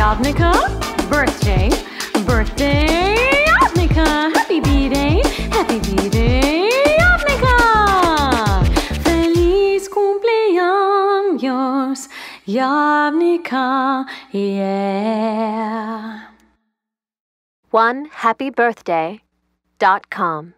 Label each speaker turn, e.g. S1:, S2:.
S1: Yavnika, birthday, birthday, Yavnika. Happy B-Day, Yavnika. Feliz cumpleaños, Yavnika, yeah.
S2: OneHappyBirthday.com